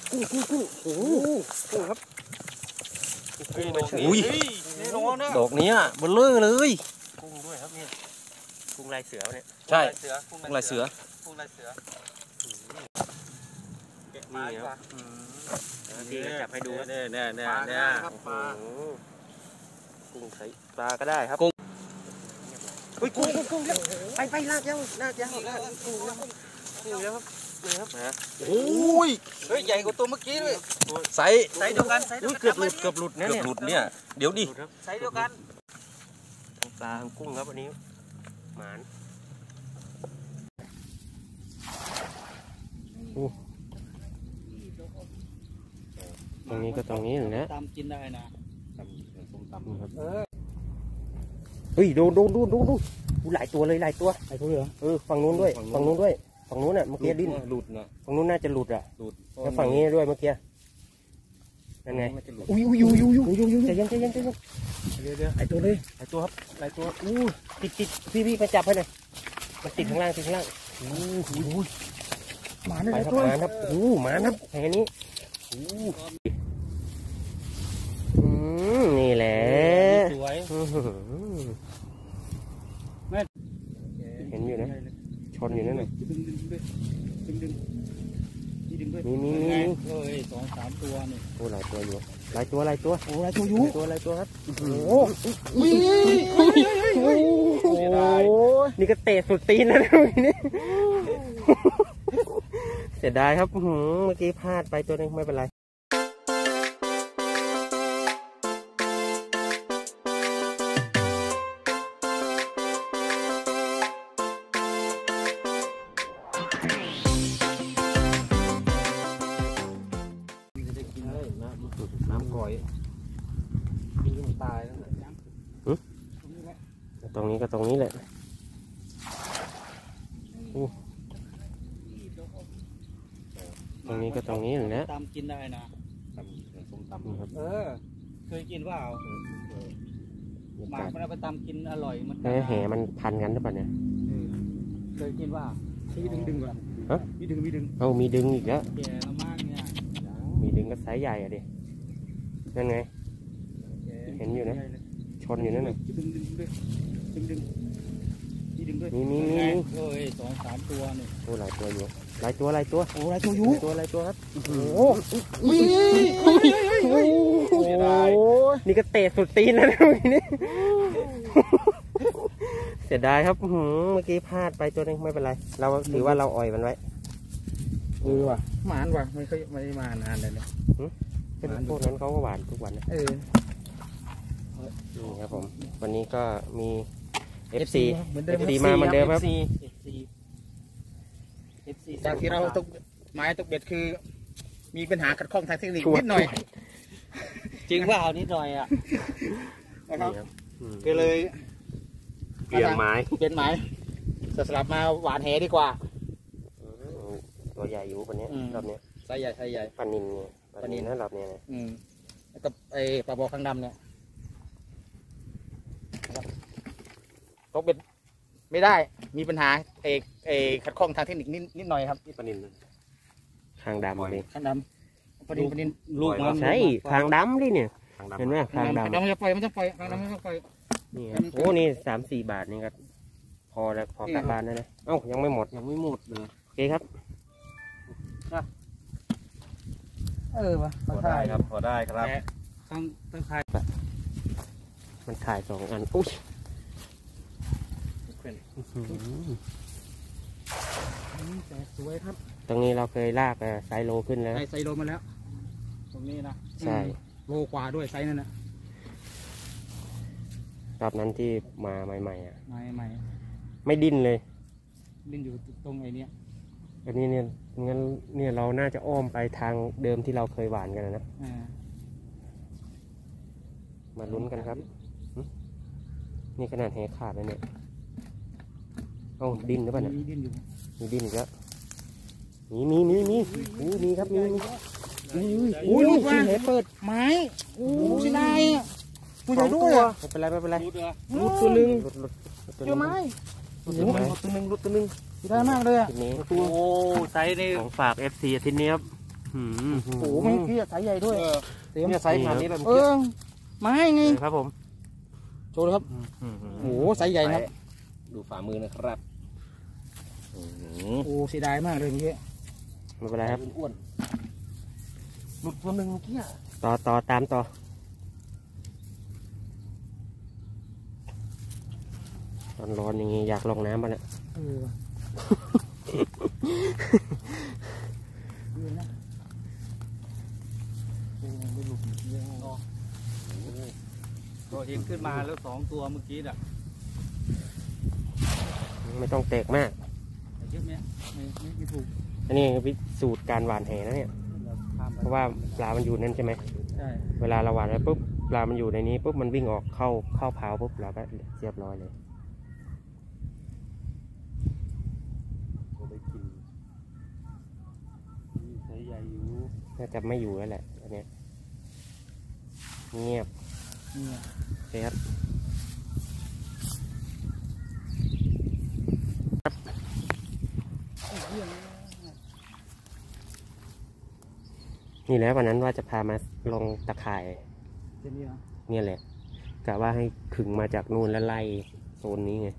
กุ้งโอ้กุ้งครับอุ้ยดอกนี้เบลอเลยกุ้งด้วยครับเนี่ยกุ้งลายเสือเนี่ยใช่กุ้งลายเสือเก็บมาดีกว่าพี่ก็จับให้ดูเนี่ยกุ้งใส่ปลาก็ได้ครับกุ้งไปลากยาวกุ้งแล้วครับโอ้ยเฮ้ยใหญ่กว่าตัวเมื่อกี้ด้วยไซส์เดียวกันเกือบหลุดเนี่ยเดี๋ยวดิไซส์เดียวกันทั้งปลาทั้งกุ้งครับวันนี้หมานตรงนี้ก็ตรงนี้อยู่นะตำกินได้นะส้มตำครับเฮ้ยดูหลายตัวเลยหลายตัวเหรอฝั่งนู้นด้วยฝั่งนู้นน่ะเมื่อกี้ดิ้นหลุดนะฝั่งนู้นน่าจะหลุดแล้วฝั่งนี้ด้วยเมื่อกี้นั่นไงอุ้ยใจเย็นไอตัวเลยไอตัวครับไอตัวติดพี่ไปจับให้หน่อยมันติดข้างล่างหมาเนี่ยหมาครับหมาครับแค่นี้นี่แหละสวยเห็นอยู่นะชนอยู่นั่นน่ะมี 2-3 ตัวนี่โอ้หลายตัวอยู่หลายตัวครับโอ้นี่ก็เตะสุดตีนนะนี่เสียดายครับเมื่อกี้พลาดไปตัวนึงไม่เป็นไรน้ำกร่อยตายแล้วตรงนี้ก็ตรงนี้แหละตรงนี้ก็ตรงนี้แหละตำกินได้นะส้มตำครับเคยกินว่าหมากมันเอาไปตำกินอร่อยมันแห่มันพันกันหรือเปล่าเนี่ยเคยกินว่าที่ดึงก่อนมีดึงมีดึงอีกแล้วแก่แล้วมากเนี่ยมีดึงก็ไซส์ใหญ่อะดินั่นไงเห็นอยู่นะชนอยู่นั่นน่ะมี 2-3 ตัวนี่โอ้หลายตัวอยู่หลายตัวโอ้หลายตัวอยู่ครับนี่ก็เตะสุดตีนนะนี่เสียดายครับเมื่อกี้พลาดไปตัวนึงไม่เป็นไรเราถือว่าเราอ่อยมันไว้ว่ะหมานว่ะไม่มานานเลยเนี่ยเป็นพวกนั้นเขาก็หวานทุกวันนะนี่ครับผมวันนี้ก็มี FC มาเหมือนเดิมครับจากที่เราตกไม้ตกเบ็ดคือมีปัญหาขัดข้องทางเทคนิคนิดหน่อยจริงว่าเอานิดหน่อยอ่ะนะครับก็เลยเปลี่ยนไม้สลับมาหวานแหดีกว่าตัวใหญ่อยู่วันนี้รอบนี้ไซส์ใหญ่ปลานินนะรอบนี้นะกับไอ้ปลาบอข้างดำเนี่ยตกเบ็ดไม่ได้มีปัญหาขัดข้องทางเทคนิคนิดหน่อยครับปลานินข้างดำเลยข้างดำปลานินลูกใช่ข้างดำดิเนี่ยเห็นไหมข้างดำมันจะปล่อยข้างดำไม่ต้องปล่อยนี่โอ้นี่3-4 บาทนี่ครับพอแล้วพอกลับบ้านนะเอ้ายังไม่หมดเลยโอเคครับว่ะพอได้ครับต้องขายมันขาย2 อันอุ้ยสวยครับตรงนี้เราเคยลากไซโลขึ้นแล้วไซโลมาแล้วตรงนี้นะใช่โลกว่าด้วยไซนั่นนะรอบนั้นที่มาใหม่ไม่ดิ้นเลยดิ้นอยู่ตรงไอ้นี้อันนี้เนี่ยงั้นเนี่ยเราน่าจะอ้อมไปทางเดิมที่เราเคยหวานกันนะมาลุ้นกันครับนี่ขนาดแหขาดเลยเนี่ยเอ้าดิ้นหรือเปล่าเนี่ยมีดิ้นอีกแล้วมีครับมีลูกแหเปิดไม้ใช่ได้ผู้ใหญ่ด้วยไม่เป็นไรลุดตัวนึงเจอไม้ลุดตัวนึงได้มากเลยอ่ะนี้โอ้ไซส์นี่ของฝาก FC อาทิตย์นี้ครับโอ้โหไม่เกี้ยสายใหญ่ด้วยเต็มเนี่ยไซส์ขนาดนี้เลยไม้ไงครับผมโชว์เลยครับโอ้โหสายใหญ่นะดูฝ่ามือนะครับโอ้เสียดายมากเลยเมื่อกี้ไม่เป็นไรครับอ้วนหลุดตัวหนึ่งเมื่อกี้ต่อตามต่อร้อนๆอย่างงี้อยากลงน้ำมาเนี่ยก็เห็นขึ้นมาแล้ว2 ตัวเมื่อกี้น่ะไม่ต้องแตกมากเยอะไหมไม่ถูกอันนี้วิสูตรการหวานแหนะเนี่ยเพราะว่าปลามันอยู่นั่นใช่ไหมใช่เวลาเราหวานไปปุ๊บปลามันอยู่ในนี้ปุ๊บมันวิ่งออกเข้าเผาปุ๊บเราก็เรียบร้อยเลยตัวไปกินใช้ใหญ่อยู่น่าจะไม่อยู่แล้วแหละอันเนี้ยเงียบเนี่ยโอเคครับนี่แหละวันนั้นว่าจะพามาลงตะข่ายเป็นนี่เหรอเนี่ยแหละกะว่าให้ขึงมาจากนู่นแล้วไล่โซนนี้ไง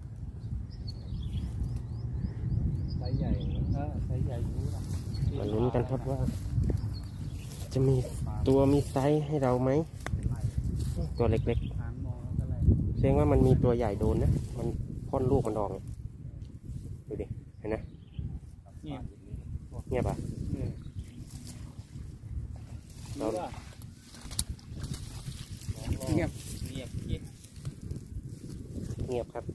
ใช้ใหญ่ใช้ใหญ่อยู่นะมาลุ้นกันครับว่า จะมีตัวมีไซส์ให้เราไหมตัวเล็กหางมองแล้วก็ไรๆแสดงว่ามันมีตัวใหญ่โดนนะมันพ่นลูกมันออกดูดิเห็นนะเงียบเงียบอ่ะเราเงียบเงียบเงียบเงียบครับ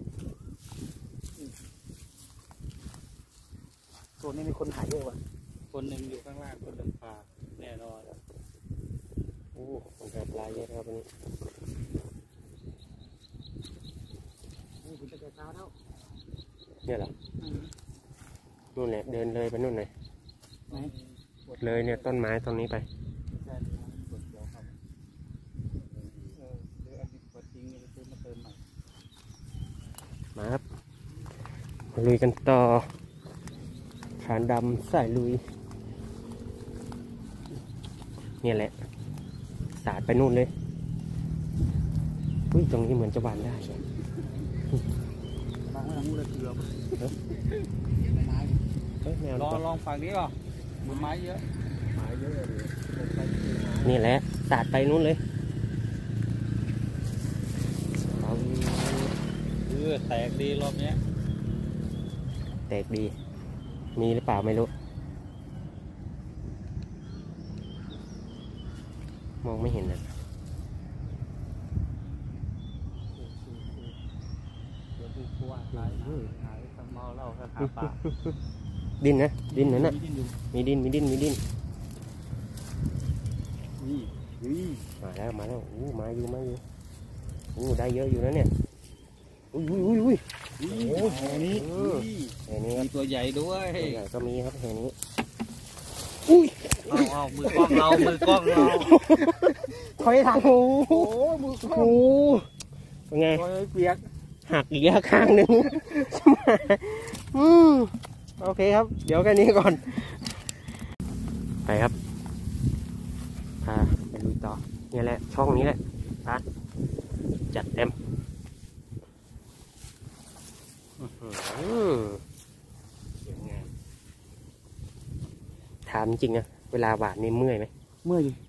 ตัวนี้มีคนถ่ายเยอะว่ะคนหนึ่งอยู่ข้างล่างคนหนึ่งปลาแน่นอนโอ้คนหาปลาเยอะครับวันนี้โอ้คุณจะเช้าแล้วเนี่ยเหรอนู่นแหละเดินเลยไปนู่นเลยไหนเลยเนี่ยต้นไม้ต้นนี้ไปใช่กดเดียวครับเดี๋ยวอันนี้กดทิ้งนี่ซื้อมาเติมใหม่มาครับมาลุยกันต่อขานดำสายลุยเนี่ยแหละสาดไปนู่นเลยอุ้ยตรงนี้เหมือนจะหวานได้บางไม่ทำงูเลยเกลือเฮ้ยแมวลองฝั่งนี้ป่ะมือไม้เยอะไม้เยอะเลยนี่แหละสาดไปนู่นเลยแตกดีรอบเนี้ยแตกดี มีหรือเปล่าไม่รู้ มองไม่เห็นนะเดี๋ยวดูตัวหายทำเมาเหล้าหาปลาดิ้นนะดิ้นนั่นน่ะดิ้นอยู่มีดิ้นมีดิ้นมีดิ้นนี่มาแล้วอู้มาอยู่อู้ได้เยอะอยู่นะเนี่ยอุ้ยโอ้โหนี้แห่นี้ครัมีบตัวใหญ่ด้วยตัวใหญ่ก็มีครับแห่นี้เอามือกล้องเราถอยทางโอ้โหมือโอ้เป็นไงเปียกหักอีกแล้วข้างหนึ่งโอเคครับ เดี๋ยวแค่นี้ก่อน ไปครับพาไปลุยต่อเนี่ยแหละช่องนี้แหละพาจัดเต็มถามจริงนะเวลาหวานนี่เมื่อยไหมเมื่อยอยู่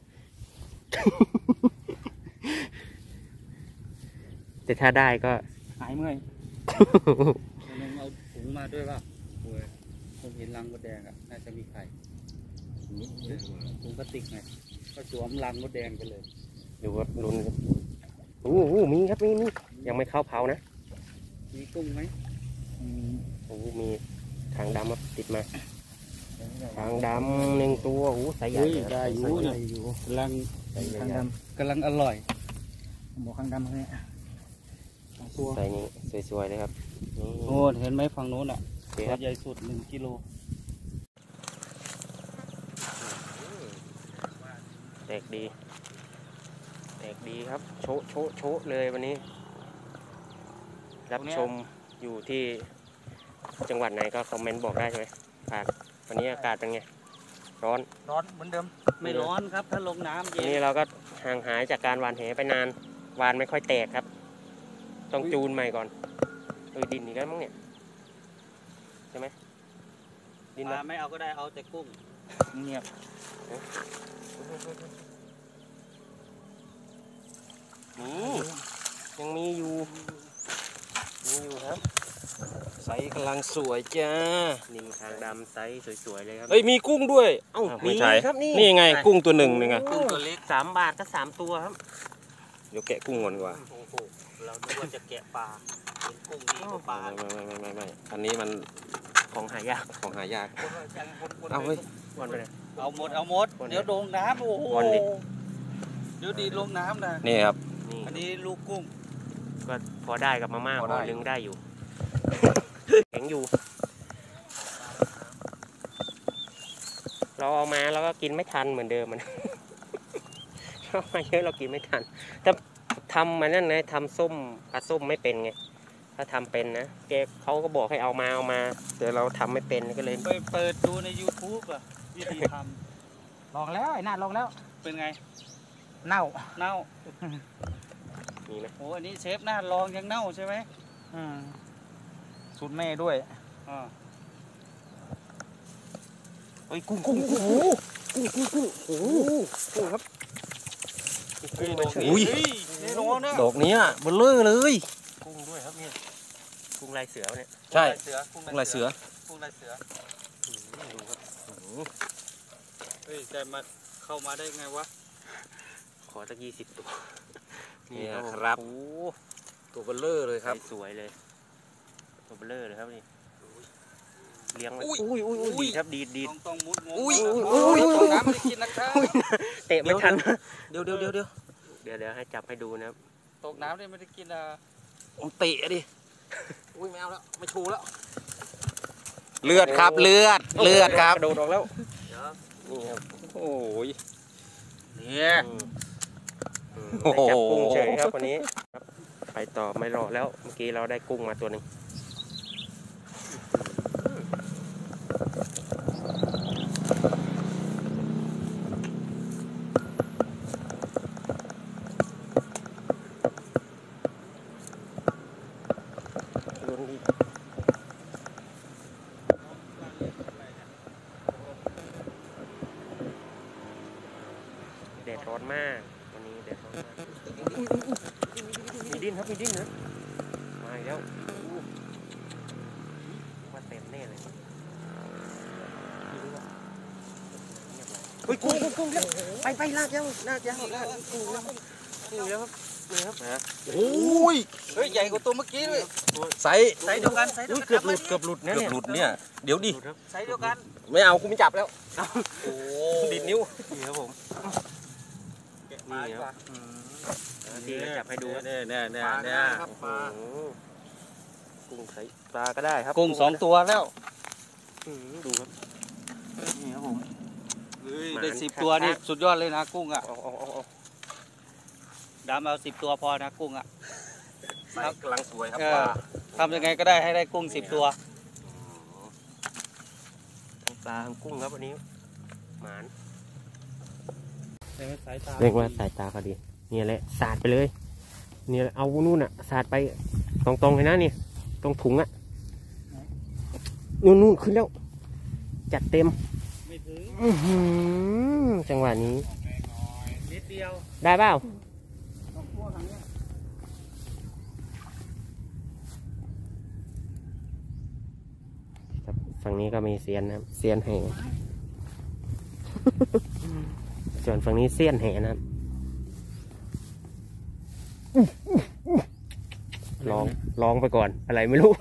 แต่ถ้าได้ก็หายเมื่อยลองเอาถุงมาด้วยป่ะโอ้ยผมเห็นรังมดแดงอ่ะน่าจะมีไข่ถุงพลาสติกไงก็สวมรังมดแดงไปเลยดูว่าลุ้นมีครับมียังไม่เข้าเผานะมีกุ้งไหมมีทางดำครับติดมาทางดำหนึ่งตัวใส่ใหญ่ได้อยู่ใหญ่อยู่กำลังใส่ใหญ่ข้างดกำลังอร่อยำหมวกข้างดำเนี่ยสองตัวใส่นี้สวยๆเลยครับนี่โอ้เห็นไหมฝั่งโน้นอ่ะโอเคตัครับวใหญ่สุด1 กิโลแตกดีครับโชะเลยวันนี้ รับชมอยู่ที่จังหวัดไหนก็คอมเมนต์บอกได้ใช่ไหมฝากวันนี้อากาศเป็นไงร้อนร้อนเหมือนเดิมไม่ร้อนครับ ถ้าลงน้ำทีเย็นนี้เราก็ห่างหายจากการหวานแหไปนานหวานไม่ค่อยแตกครับ ต้องจูนใหม่ก่อนดินอีกแล้วมั้งเนี่ยใช่ไหมดินปลาไม่เอาก็ได้เอาแต่กุ้งเงียบยังมีอยู่ครับไซส์กำลังสวยจ้านี่ทางดำไซส์สวยๆเลยครับเอ้ยมีกุ้งด้วยเอ้าไม่ใช่ครับนี่ไงกุ้งตัวหนึ่งนี่ไงกุ้งตัวเล็ก 3 บาทก็3 ตัวครับเดี๋ยวแกะกุ้งก่อนดีกว่าโอ้โหเรานึกว่าจะแกะปลาเป็นกุ้งดีกว่าปลาไม่อันนี้มันของหายากของหายากคนเอาเฮ้ยวันไปเลยเอาหมดเดี๋ยวลงน้ำโอ้โหวันดิเดี๋ยวดีลงน้ำนะนี่ครับนี่อันนี้ลูกกุ้งก็พอได้กับมาม่าพอพได้อดึงได้อยู่ แข็งอยู่ เราเอามาแล้วก็กินไม่ทันเหมือนเดิมมัน เอามาเยอะเรากินไม่ทันแต่ทำมันนั่นนะทำส้มปลาส้มไม่เป็นไงถ้าทำเป็นนะแกเขาก็บอกให้เอามาแต่เราทำไม่เป็นก็เลยไปเปิดดูใน YouTube อ่ะวิธีทลองแล้วไอ้หน้าลองแล้วำเป็นไงเน่าเน่ามีไหมโอ้อันนี้เชฟหน้าลองยังเน่าใช่ไหมสูตรแม่ด้วยอ่าเฮ้ยกุ้งโอ้โหกุ้งครับกุ้งมันเฉยอุ้ยนี่ลงเนี่ยดอกนี้เบลเลอร์เลยกุ้งด้วยครับเนี่ยกุ้งลายเสือเนี่ยใช่กุ้งลายเสือกุ้งลายเสือดูครับเฮ้ยแต่มาเข้ามาได้ไงวะขอสัก20 ตัวนี่ครับโอ้ตัวเบลเลอร์เลยครับสวยเลยตัวเบลเลอร์เลยครับนี่เลี้ยงไว้อุ้ยอุ้ยดีครับดีดต้องมุดงงอุ้ยต้องน้ำไม่ได้กินนะครับเตะไม่ทันเดี๋ยวเดี๋ยวให้จับให้ดูนะครับตกน้ำได้ไม่ได้กินอ่ะผมเตะดิอุ้ยไม่เอาแล้วไม่ชูแล้วเลือดครับเลือดครับกระโดดออกแล้วนี่ครับโอ้ยเนี่ยโอ้โหได้จับกุ้งเฉยครับวันนี้ครับไปต่อไม่รอแล้วเมื่อกี้เราได้กุ้งมาตัวหนึ่งลุ้นดิแดดร้อนมากวันนี้แดดร้อนมากมีดิ้นครับมีดิ้นนะมาอีกแล้วว่าเต็มแน่เลยเฮ้ยกุ้งแล้วไปลากแล้วกุ้งแล้วครับนี่ครับโอ้ยเฮ้ยใหญ่กว่าตัวเมื่อกี้ด้วยไซส์ไซส์เดียวกันไซส์เดียวกันเกือบหลุดนะเกือบเนี่ยหลุดเนี่ยเดี๋ยวดิหลุดครับไซส์เดียวกันไม่เอากูไม่จับแล้วโอ้ดิดนิ้วนี่ครับผมแกะมาดีกว่าดีก็จับให้ดูครับเนี่ยครับโอ้โหกุ้งใส่ปลาก็ได้ครับกุ้ง2 ตัวแล้วดูครับนี่ครับผมเฮ้ยหมาได้10 ตัวนี่สุดยอดเลยนะกุ้งอ่ะเอาดำเอา10 ตัวพอนะกุ้งอ่ะไซส์กำลังสวยครับเอปอลาทำยังไงก็ได้ให้ได้กุ้ง10 ตัวทั้งปลาทั้งกุ้งครับวันนี้หมานสายตาเรียกว่าสายตาเขาดีนี่แหละสาดไปเลยเนี่ยเอานู่นอ่ะสาดไปตรงๆเลยนะนี่ตรงถุงอ่ะนู่นขึ้นแล้วจัดเต็มไม่ถึงจังหวะนี้นิดเดียวได้เปล่าต้องคั่วทางนี้ฝั่งนี้ก็มีเซียนนะครับเซียนแห่ ส่วนฝั่งนี้เซียนแห่นะครับลองไปก่อนอะไรไม่รู้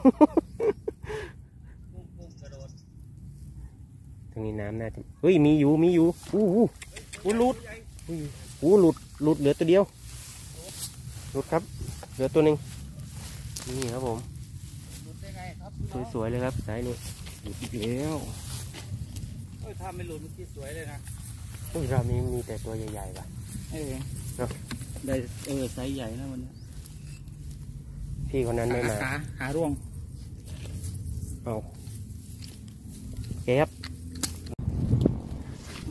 กุ้งกระโดดตรงนี้น้ำน่าจะเฮ้ยมีอยู่หลุดหลุดเหลือตัวเดียวหลุดครับเหลือตัวหนึ่งนี่ครับผมหลุดได้ไงครับสวยๆเลยครับสายนี้หลุดอีกแล้วเฮ้ยถ้าไม่หลุดเมื่อกี้สวยเลยนะอุ้ยรอบนี้มีแต่ตัวใหญ่ๆว่ะได้ไซส์ใหญ่นะวันนี้พี่คนนั้นไม่มาหาร่วงเอาเก็บ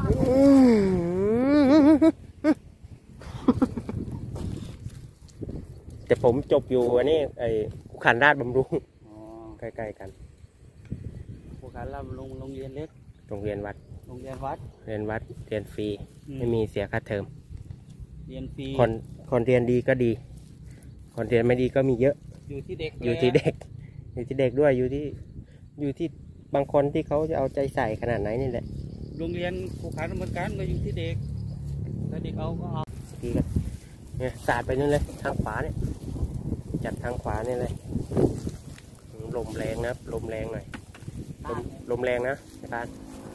แต่ผมจบอยู่อันนี้ไอ้ขุขันราชบำรุงอ๋อใกล้ๆกันภูเขาลำโรงเรียนเล็กโรงเรียนวัดโรงเรียนวัดเรียนวัดเรียนฟรีไม่มีเสียค่าเทอมเรียนฟรีคนเรียนดีก็ดี คนเรียนไม่ดีก็มีเยอะอยู่ที่เด็กอยู่ที่เด็กด้วยอยู่ที่บางคนที่เขาจะเอาใจใส่ขนาดไหนนี่แหละโรงเรียนภูเขาเหมือนกันก็อยู่ที่เด็กถ้าเด็กเอาก็เอาทีกันเนี่ยสาดไปนู่นเลยทางขวาเนี่ยจัดทางขวาเนี่ยเลยลมแรงนะลมแรงหน่อยลมแรงนะอาจารย์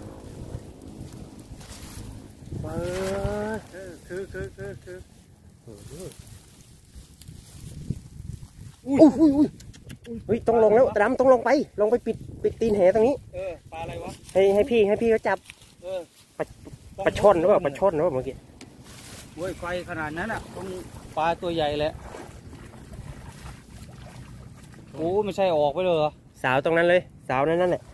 คืออุ้ยเฮ้ยต้องลงแล้วดำต้องลงไปปิดตีนแหตรงนี้ปลาอะไรวะให้พี่เขาจับปลาช่อนหรือเปล่าปลาช่อนหรือเปล่าเมื่อกี้โอ้ยไฟขนาดนั้นอ่ะต้องปลาตัวใหญ่แหละโอ้ไม่ใช่ออกไปเลยเหรอสาวตรงนั้นเลยสาวนั่นแหละ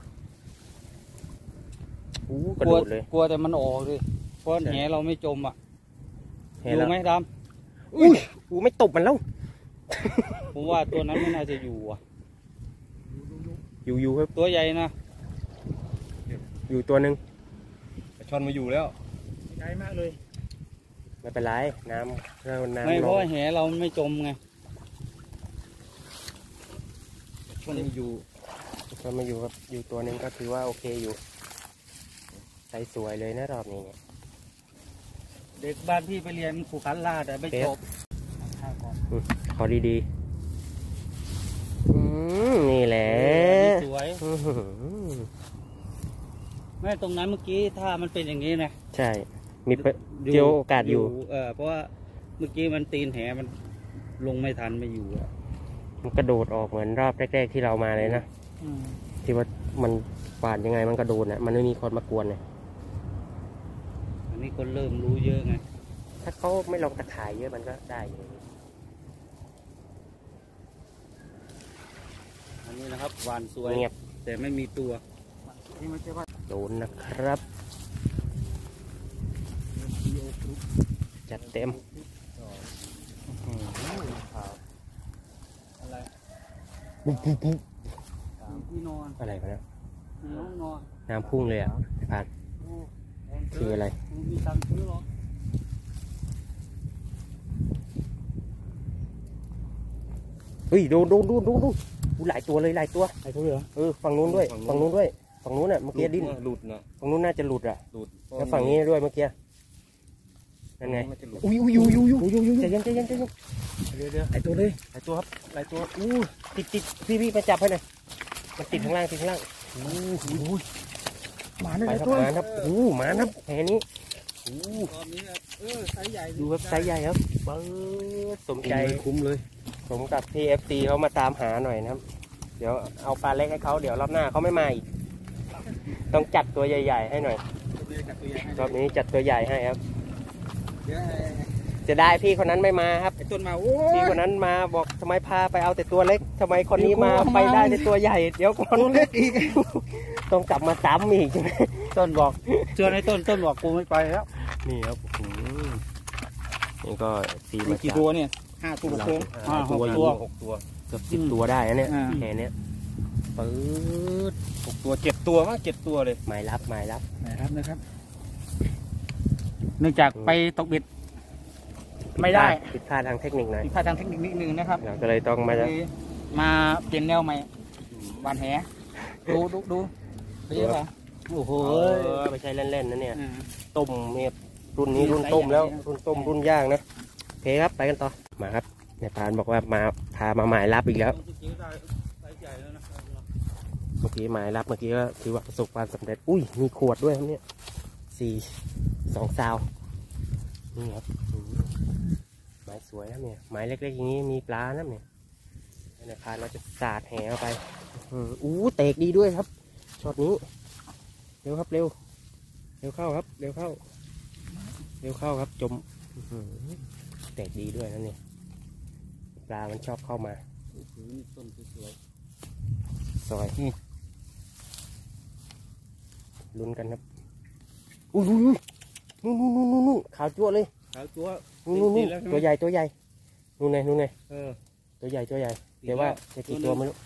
กระโดดเลยกลัวแต่มันออกดิเพราะแหเราไม่จมอ่ะอยู่ไหมดำอุ้ยไม่ตบมันแล้วผมว่าตัวนั้นไม่น่าจะอยู่อ่ะอยู่ครับตัวใหญ่นะอยู่ตัวหนึ่งชอนมาอยู่แล้วใหญ่มากเลยไม่เป็นไรน้ำไม่เพราะว่าแหเราไม่จมไงชอนมาอยู่ก็มาอยู่ครับอยู่ตัวหนึ่งก็ถือว่าโอเคอยู่ใส่สวยเลยนะรอบนี้เนี่ยเด็กบ้านพี่ไปเรียนภูขันลาดแต่ไม่จบขอดีๆนี่แหละสวยแม่ตรงนั้นเมื่อกี้ถ้ามันเป็นอย่างนี้นะใช่มีเจอโอกาสอยู่เพราะว่าเมื่อกี้มันตีนแหมันลงไม่ทันไม่อยู่อ่ะมันกระโดดออกเหมือนรอบแรกๆที่เรามาเลยนะที่ว่ามันปาดยังไงมันกระโดดน่ะมันไม่มีคนมากวนเลยอันนี้คนเริ่มรู้เยอะไงถ้าเขาไม่ลงตะข่ายเยอะมันก็ได้อยู่อันนี้นะครับหวานสวยเงียบแต่ไม่มีตัวโดนนะครับจัดเต็มอะไรปุ๊บที่นอนอะไรกันนะที่ห้องนอนน้ำพุ่งเลยอ่ะผ่านคืออะไรมีตังค์ซื้อหรอเฮ้ยดูหลายตัวเลยหลายตัวไอ้ตัวเหรอฝั่งนู้นด้วยฝั่งนู้นน่ะเมื่อกี้ดิ้นหลุดนะฝั่งนู้นน่าจะหลุดอ่ะหลุดแล้วฝั่งนี้ด้วยเมื่อกี้นั่นไง อุ้ยใจเย็นเดี๋ยวไอตัวครับหลายตัวติดพี่มาจับให้หน่อยมันติดข้างล่างหมาไปเนี่ยครับตัวมาครับมาครับแหนี้ตอนนี้ไซส์ใหญ่ดูครับไซส์ใหญ่ครับเบิร์ดสมใจคุ้มเลยสมกับที่ FC เขามาตามหาหน่อยนะครับเดี๋ยวเอาปลาเล็กให้เขาเดี๋ยวรอบหน้าเขาไม่มาอีกต้องจัดตัวใหญ่ๆให้หน่อยรอบนี้จัดตัวใหญ่ให้ครับจะได้พี่คนนั้นไม่มาครับไอ้ต้นมาพี่คนนั้นมาบอกทำไมพาไปเอาแต่ตัวเล็กทำไมคนนี้มาไปได้แต่ตัวใหญ่เดี๋ยวคนเล็กอีกต้องกลับมาซ้ำอีกต้นบอกเจอในต้นบอกกูไม่ไปแล้วนี่ครับนี่ก็ซีมีมากี่จากตัวเนี่ย 5 ตัว 6 ตัวอยู่ 6 ตัวเกือบ10 ตัวได้นะเนี่ยอ่าแค่เนี้ยปื๊ด 6 ตัว7 ตัวมั้ง7 ตัวเลยหมายรับนะครับเนื่องจากไปตกเบ็ดไม่ได้ผิดพลาดทางเทคนิคหน่อยผิดพลาดทางเทคนิคนิดนึงนะครับเราก็เลยต้องมามาเปลี่ยนแนวใหม่หวานแหดูเยอะป่ะโอ้โหไม่ใช่เล่นๆนะเนี่ยต้มเนี่ยรุ่นนี้รุ่นต้มแล้วรุ่นต้มรุ่นย่างนะโอเคครับไปกันต่อมาครับในพานบอกว่ามาพามาหมายรับอีกแล้วเมื่อกี้หมายรับเมื่อกี้ก็ถือว่าประสบความสำเร็จอุ้ยมีขวดด้วยครับเนี่ย2 ซาวนี่ครับหมายสวยครับเนี่ยหมายเล็กๆอย่างนี้มีปลานะเนี่ยในพานเราจะสาดแหเข้าไปเตกดีด้วยครับช็อตนี้เร็วครับเร็วเข้าครับเร็วเข้าครับจมเตกดีด้วยนะเนี่ยปลามันชอบเข้ามาต้นสวยซอยลุ้นกันครับอุ้ยนู่นขาวจั่วเลยขาวตัวนู่นตัวใหญ่นู่นไงตัวใหญ่ตัวใหญ่เดี๋ยวว่าจะกี่ตัวไม่รู้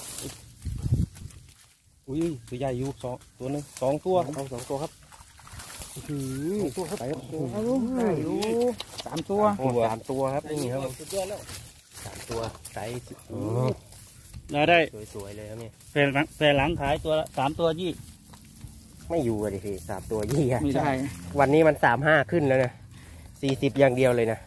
อุ้ยตัวใหญ่อยู่ตัวนึง2 ตัวเอา2 ตัวครับ2 ตัวครับไปครับได้อยู่3 ตัวโอ้3 ตัวครับนี่ครับสุดยอดแล้ว 3 ตัวไซส์ได้สวยๆเลยครับนี่แผ่หลังขายตัวละ3 ตัวยี่ไม่อยู่เลยพี่3 ตัวยี่อะไม่ได้วันนี้มัน35ขึ้นแล้วนะ40อย่างเดียวเลยนะ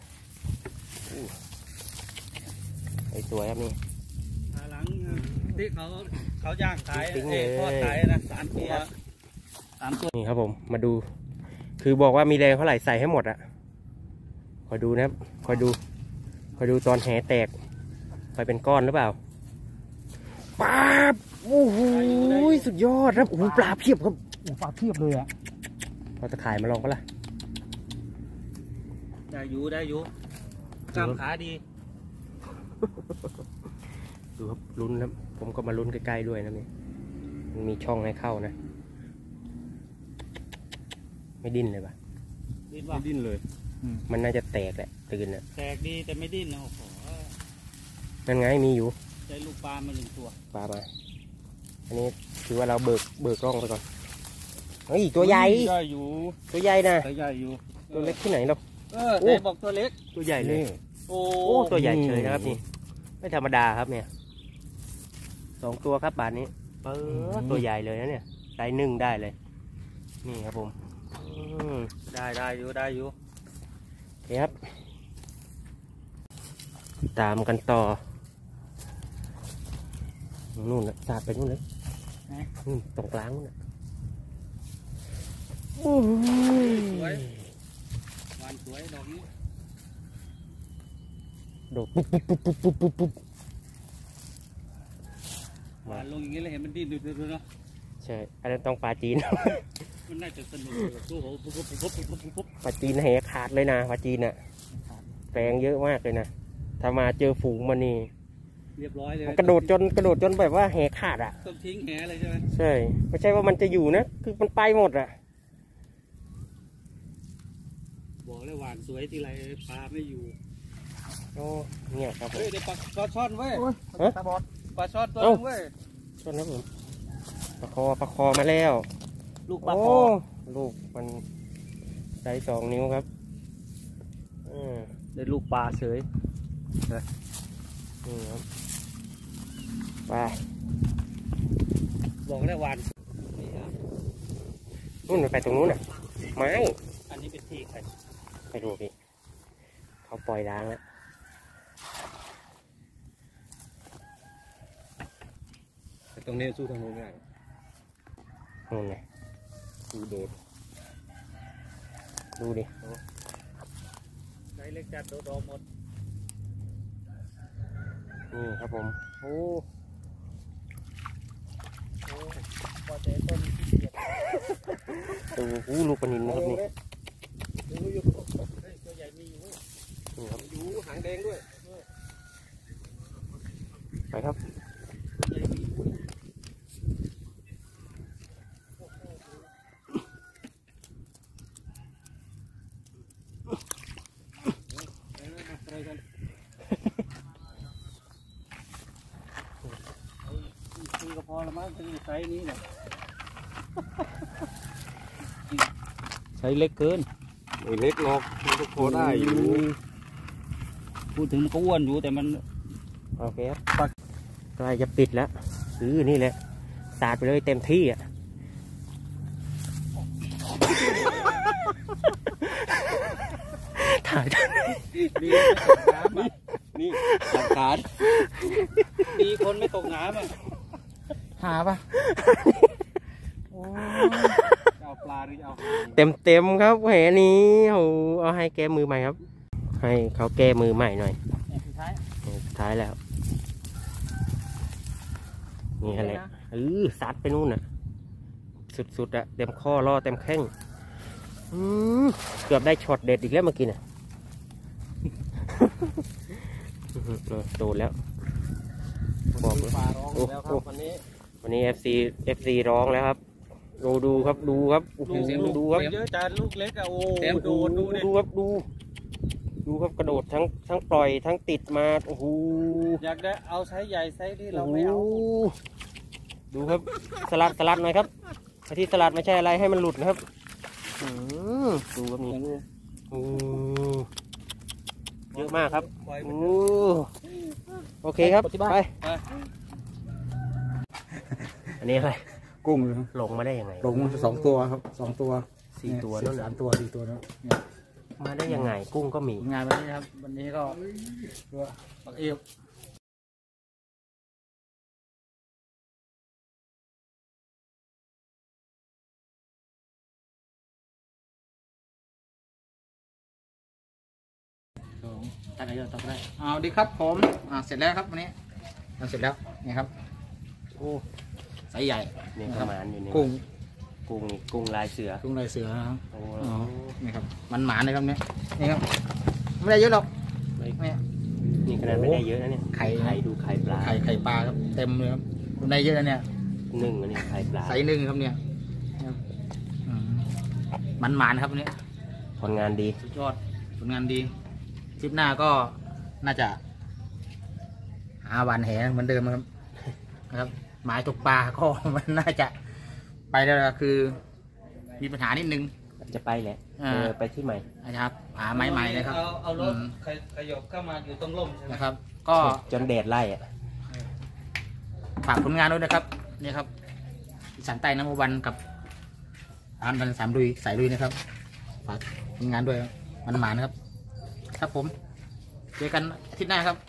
ไอ้สวยครับนี่แผ่หลังที่เขาย่างขายทอดขายนะ3 ตัวนี่ครับผมมาดูคือบอกว่ามีแรงเท่าไหร่ใส่ให้หมดอะคอยดูนะครับคอยดูตอนแหแตกคอยเป็นก้อนหรือเปล่าป๊าบโอ้โหสุดยอดครับโอ้โหปลาเพียบครับปลาเพียบเลยอ่ะเราจะขายมาลองก็ล่ะได้อยู่กล้ามขาดีดูครับลุ้นครับผมก็มาลุ้นใกล้ๆด้วยนะนี่มันมีช่องให้เข้านะไม่ดิ้นเลยปะไม่ดิ้นเลยมันน่าจะแตกแหละตื่นอ่ะแตกดีแต่ไม่ดิ้นนะโอ้โหนั่นไงมีอยู่ได้ลูกปลามา1 ตัวปลามาอันนี้ถือว่าเราเบิกร่องไปก่อนเฮ้ยตัวใหญ่ได้อยู่ตัวใหญ่นะตัวใหญ่อยู่ตัวเล็กที่ไหนเราได้บอกตัวเล็กตัวใหญ่เลยโอ้ตัวใหญ่เฉยนะครับนี่ไม่ธรรมดาครับเนี่ย2 ตัวครับบาทนี้ตัวใหญ่เลยนะเนี่ยไซส์1ได้เลยนี่ครับผมได้อยู่โอเคครับตามกันต่อนู่นนะสาดไปนู่นเลยตรงกลางนู่นนะสวยหวานสวยดอกนี้โดดปุ๊บหวานลงอย่างนี้เลยเห็นมันดิ้นดูเนาะใช่อันนั้นต้องปลาจีนมันน่าจะสนุกสู้โหปลาจีนแหขาดเลยนะปลาจีนอ่ะแรงเยอะมากเลยนะถ้ามาเจอฝูงมันนี่เรียบร้อยเลยกระโดดจนแบบว่าแหขาดอ่ะต้องทิ้งแหเลยใช่ไหมใช่ไม่ใช่ว่ามันจะอยู่นะคือมันไปหมดอ่ะบอกเลยหวานสวยทีไรปลาไม่อยู่โอ้เนี่ยครับเฮ้ยได้ปลาช่อนเว้ยปลาช่อนตัวนึงเว้ยช่อนนะผมปลาคอมาแล้วลูกปลาคอลูกมันไซส์2 นิ้วครับได้ลูกปลาเฉยนี่ครับไปบอกได้หวานนู่นไปตรงนู้นน่ะไม้อันนี้เป็นที่ใครไปดูพี่เขาปล่อยล้างแล้วตรงนี้สู้ทางโน้นไม่ได้นู่นไงดูเด็ดดูดิใช้เล็กจัดโดดหมดนี่ครับผมโอ้พอใจต้นดูลูกปนินนะครับนี่ตัวใหญ่มีอยู่อยู่หางแดงด้วยไปครับก็พอละมั้งไซส์นี้เนี่ยไซส์เล็กเกินไม่เล็กหรอกมันก็พอได้อยู่พูดถึงมันก็อ้วนอยู่แต่มันโอเคครับใกล้จะปิดแล้วนี่แหละสาดไปเลยเต็มที่อ่ะถ่ายนี่หลักฐานมีคนไม่ตกน้ำอ่ะหาปะจะเอาปลาหรือจะเอาเต็มครับแหนี้เอาให้แก้มือใหม่ครับให้เขาแก้มือใหม่หน่อยสุดท้ายแล้วนี่อะไรซัดไปนู่นน่ะสุดๆอะเต็มข้อล่อเต็มแข้งเกือบได้ช็อตเด็ดอีกแล้วเมื่อกี้น่ะโดนแล้วบอกเลยวันนี้ FC ร้องแล้วครับดูครับดูครับโอ้โหดูครับเยอะจานลูกเล็กอะโอ้โดนดูดิดูครับดูครับกระโดดทั้งปล่อยทั้งติดมาโอ้โหอยากได้เอาไซส์ใหญ่ไซส์ที่เราไม่เอาดูครับสลัดหน่อยครับไอ้ที่สลัดไม่ใช่อะไรให้มันหลุดนะครับดูครับนี่เยอะมากครับโอเคครับไปอันนี้อะไรกุ้งลงมาได้ยังไงลง2 ตัวครับ2 ตัว 4 ตัวนั่นเหรอ 3 ตัว4 ตัวนะมาได้ยังไงกุ้งก็มีงานวันนี้ครับวันนี้ก็ปักเอวตัดอะไรตัดได้เอาดีครับผมเสร็จแล้วครับวันนี้เสร็จแล้วนี่ครับโอ้ไซส์ใหญ่นี่ประมาณอยู่นี่ กุ้งลายเสือกุ้งลายเสือนะครับโอ้นี่ครับมันหมาเลยครับเนี่ยนี่ครับไม่ได้เยอะหรอกนี่ขนาดไม่ได้เยอะนะเนี่ยไข่ดูไข่ปลาไข่ปลาครับเต็มเลยครับได้เยอะนะเนี่ยนึ่งอันนี้ไข่ปลาไซส์1ครับเนี่ยมันหมานครับเนี่ยผลงานดีสุดยอดผลงานดีทริปหน้าก็น่าจะหาหวานแหเหมือนเดิมครับนะครับหมายตกปลาก็มันน่าจะไปแล้วคือมีปัญหานิดนึงจะไปแหละไปที่ใหม่นะครับหาไม้ใหม่เลยครับเอารถขยบเข้ามาอยู่ตรงร่มใช่ไหมนะครับ ก็จนแดดไล่อะฝากผลงานด้วยนะครับนี่ครับอีสานใต้น้ำวันกับบัน3 ลุยสายลุยนะครับฝากผลงานด้วยมันหมานนะครับครับผมเจอกันอาทิตย์หน้าครับ